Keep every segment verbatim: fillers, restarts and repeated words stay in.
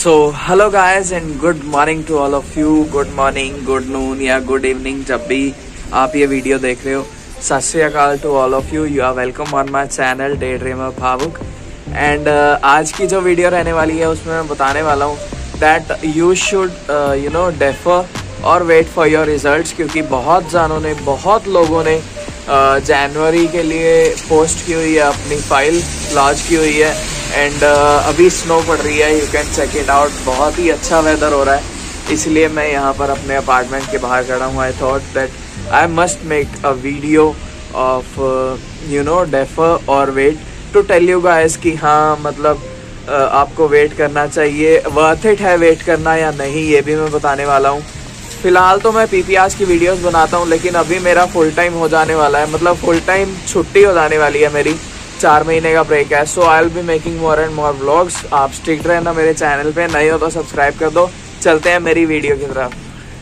So hello guys and good morning to all of you. Good morning, good noon या good evening, जब भी आप ये video देख रहे हो। सत श्री अकाल to all of you. You are welcome on my channel day dreamer Bhavuk. And आज की जो वीडियो रहने वाली है उसमें मैं बताने वाला हूँ that you should you know defer और वेट फॉर योर रिजल्ट्स, क्योंकि बहुत जानों ने बहुत लोगों ने जनवरी uh, के लिए पोस्ट की हुई है, अपनी फाइल लॉन्च की हुई है। एंड uh, अभी स्नो पड़ रही है, you can check it out. बहुत ही अच्छा वेदर हो रहा है, इसलिए मैं यहाँ पर अपने अपार्टमेंट के बाहर खड़ा हूँ। I thought that I must make a video of you know defer और wait to tell you guys कि हाँ मतलब uh, आपको वेट करना चाहिए, वर्थ इट है वेट करना या नहीं, ये भी मैं बताने वाला हूँ। फिलहाल तो मैं पीपीआर्स की वीडियोस बनाता हूँ, लेकिन अभी मेरा फुल टाइम हो जाने वाला है, मतलब फुल टाइम छुट्टी हो जाने वाली है मेरी, चार महीने का ब्रेक है। So I will be making more and more vlogs. आप स्टिक रहना मेरे चैनल पे, नहीं हो तो सब्सक्राइब कर दो। चलते हैं मेरी वीडियो की तरफ।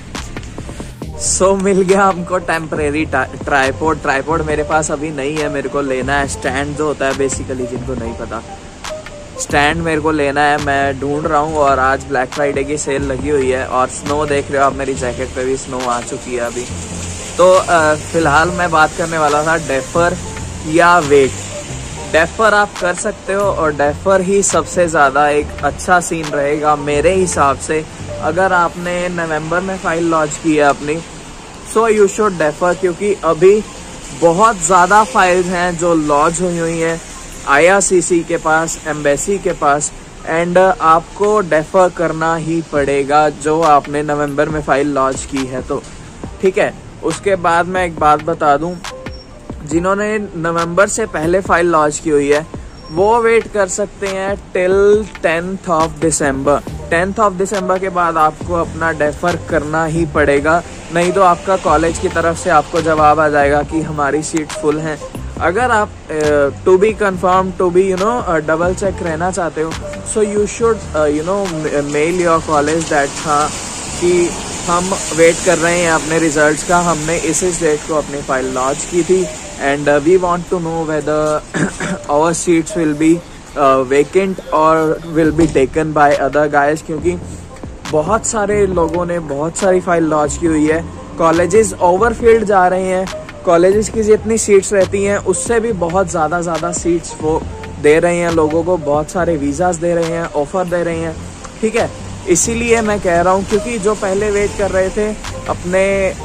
सो so, मिल गया हमको टेम्परेरी ट्राइपॉड। ट्राइपॉड मेरे पास अभी नहीं है, मेरे को लेना है स्टैंड जो होता है, बेसिकली जिनको नहीं पता स्टैंड मेरे को लेना है, मैं ढूंढ रहा हूँ। और आज ब्लैक फ्राइडे की सेल लगी हुई है और स्नो देख रहे हो आप, मेरी जैकेट पे भी स्नो आ चुकी है अभी। तो फिलहाल मैं बात करने वाला था डेफर या वेट। डेफर आप कर सकते हो और डेफर ही सबसे ज़्यादा एक अच्छा सीन रहेगा मेरे हिसाब से। अगर आपने नवंबर में फाइल लॉन्च की है अपनी, सो यू शुड डेफर, क्योंकि अभी बहुत ज़्यादा फाइल्स हैं जो लॉन्च हुई हुई हैं आई आर सी सी के पास, एम्बेसी के पास। एंड आपको डेफर करना ही पड़ेगा जो आपने नवंबर में फाइल लॉन्च की है तो, ठीक है। उसके बाद मैं एक बात बता दूं, जिन्होंने नवंबर से पहले फाइल लॉन्च की हुई है वो वेट कर सकते हैं till tenth of December. Tenth of December के बाद आपको अपना डेफर करना ही पड़ेगा, नहीं तो आपका कॉलेज की तरफ से आपको जवाब आ जाएगा कि हमारी सीट फुल हैं। अगर आप to be confirm, to be you know double check रहना चाहते हो, so you should you know mail your college that हाँ कि हम वेट कर रहे हैं अपने रिजल्ट्स का, हमने इस इस डेट को अपनी फाइल लॉन्च की थी and we want to know whether our seats will be vacant और will be taken by other guys, क्योंकि बहुत सारे लोगों ने बहुत सारी फाइल लॉन्च की हुई है। कॉलेजेस ओवरफिल्ड जा रहे हैं, कॉलेजेस की जितनी सीट्स रहती हैं उससे भी बहुत ज़्यादा ज़्यादा सीट्स वो दे रहे हैं लोगों को, बहुत सारे वीज़ास दे रहे हैं, ऑफ़र दे रहे हैं, ठीक है। इसीलिए मैं कह रहा हूँ, क्योंकि जो पहले वेट कर रहे थे अपने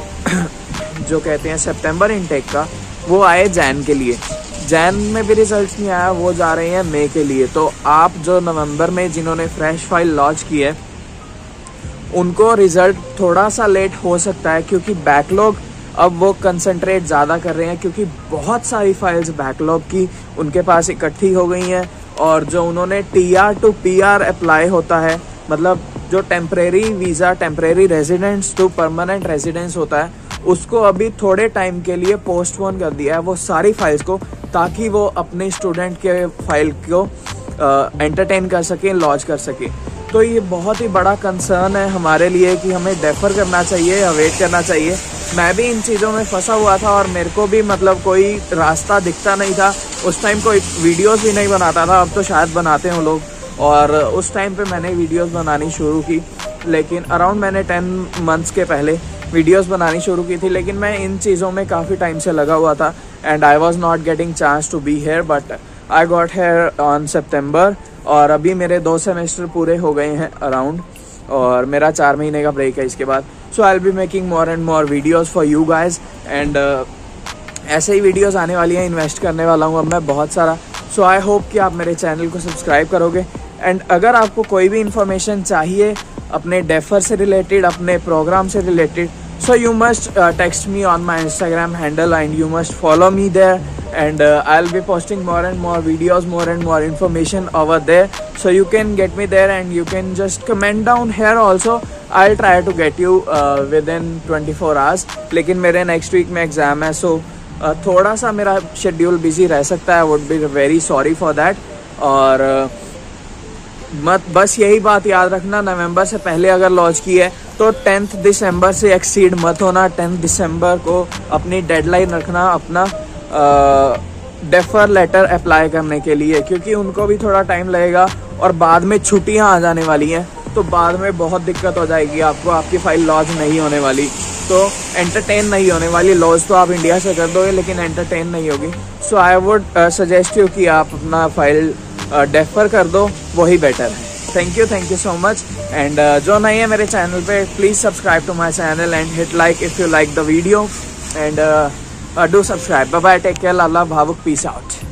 जो कहते हैं सितंबर इनटेक का, वो आए जैन के लिए। जैन में भी रिजल्ट्स नहीं आया, वो जा रहे हैं मई के लिए। तो आप जो नवंबर में जिन्होंने फ्रेश फाइल लॉन्च की है उनको रिज़ल्ट थोड़ा सा लेट हो सकता है, क्योंकि बैकलॉग अब वो कंसंट्रेट ज़्यादा कर रहे हैं, क्योंकि बहुत सारी फाइल्स बैकलॉग की उनके पास इकट्ठी हो गई हैं। और जो उन्होंने T R to P R apply होता है, मतलब जो temporary visa, temporary residence to permanent residence होता है, उसको अभी थोड़े टाइम के लिए पोस्टपोन कर दिया है वो सारी फाइल्स को, ताकि वो अपने स्टूडेंट के फाइल को एंटरटेन कर सकें, लॉन्च कर सकें। तो ये बहुत ही बड़ा कंसर्न है हमारे लिए कि हमें डेफर करना चाहिए या वेट करना चाहिए। मैं भी इन चीज़ों में फंसा हुआ था और मेरे को भी मतलब कोई रास्ता दिखता नहीं था। उस टाइम कोई वीडियोस भी नहीं बनाता था, अब तो शायद बनाते हैं लोग। और उस टाइम पे मैंने वीडियोस बनानी शुरू की, लेकिन अराउंड मैंने टेन मंथ्स के पहले वीडियोस बनानी शुरू की थी, लेकिन मैं इन चीज़ों में काफ़ी टाइम से लगा हुआ था and I was not getting chance to be here, but I got here on September. और अभी मेरे दो सेमेस्टर पूरे हो गए हैं अराउंड, और मेरा चार महीने का ब्रेक है इसके बाद। So I will be making more and more videos for you guys. And ऐसे ही वीडियोज़ आने वाली हैं, इन्वेस्ट करने वाला हूँ अब मैं बहुत सारा। सो आई होप कि आप मेरे चैनल को सब्सक्राइब करोगे। एंड अगर आपको कोई भी इंफॉर्मेशन चाहिए अपने डेफर से रिलेटेड, अपने प्रोग्राम से related, so you must text me on my Instagram handle and you must follow me there and uh, I'll be posting more and more videos, more and more information over there, so you can get me there and you can just comment down here also. I'll try to get you uh, within twenty-four hours, लेकिन मेरे next week में exam है, so uh, थोड़ा सा मेरा schedule busy रह सकता है, would be very sorry for that। और uh, मत बस यही बात याद रखना, नवंबर से पहले अगर लॉन्च की है तो टेंथ दिसंबर से एक्सीड मत होना। टेंथ दिसंबर को अपनी डेडलाइन रखना अपना डेफर लेटर अप्लाई करने के लिए, क्योंकि उनको भी थोड़ा टाइम लगेगा और बाद में छुट्टियां आ जाने वाली हैं। तो बाद में बहुत दिक्कत हो जाएगी आपको, आपकी फ़ाइल लॉन्च नहीं होने वाली, तो एंटरटेन नहीं होने वाली। लॉन्च तो आप इंडिया से कर दोगे लेकिन एंटरटेन नहीं होगी। So I would suggest you कि आप अपना फाइल डेफर कर दो, वही बेटर है। Thank you thank you so much. And जो नहीं है मेरे चैनल पे, please subscribe to my channel and hit like if you like the video and do subscribe. Bye bye, take care, अल्लाह भावुक, पीस आउट।